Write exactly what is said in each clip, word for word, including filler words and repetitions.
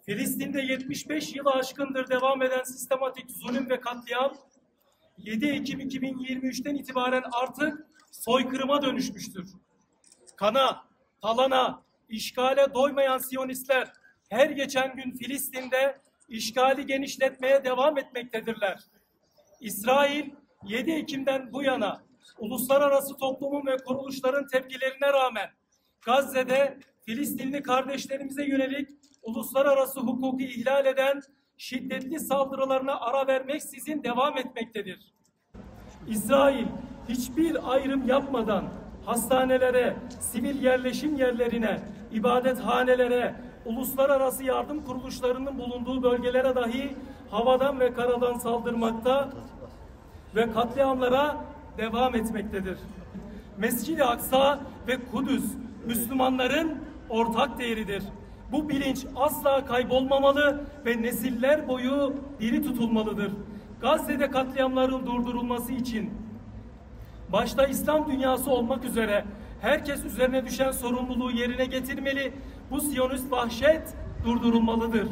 Filistin'de yetmiş beş yılı aşkındır devam eden sistematik zulüm ve katliam, yedi Ekim iki bin yirmi üç'ten itibaren artık soykırıma dönüşmüştür. Kana, talana, işgale doymayan Siyonistler her geçen gün Filistin'de işgali genişletmeye devam etmektedirler. İsrail yedi Ekim'den bu yana uluslararası toplumun ve kuruluşların tepkilerine rağmen Gazze'de Filistinli kardeşlerimize yönelik uluslararası hukuku ihlal eden şiddetli saldırılarına ara vermeksizin devam etmektedir. İsrail hiçbir ayrım yapmadan hastanelere, sivil yerleşim yerlerine, ibadethanelere, uluslararası yardım kuruluşlarının bulunduğu bölgelere dahi havadan ve karadan saldırmakta ve katliamlara devam etmektedir. Mescid-i Aksa ve Kudüs Müslümanların ortak değeridir. Bu bilinç asla kaybolmamalı ve nesiller boyu diri tutulmalıdır. Gazze'de katliamların durdurulması için başta İslam dünyası olmak üzere herkes üzerine düşen sorumluluğu yerine getirmeli. Bu Siyonist vahşet durdurulmalıdır.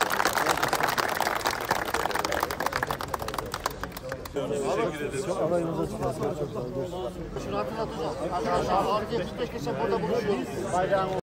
Teşekkür ederim. Şunu hatırlatacağım. Arkadaşlar, yetmiş beş Kasım burada buluşuyoruz.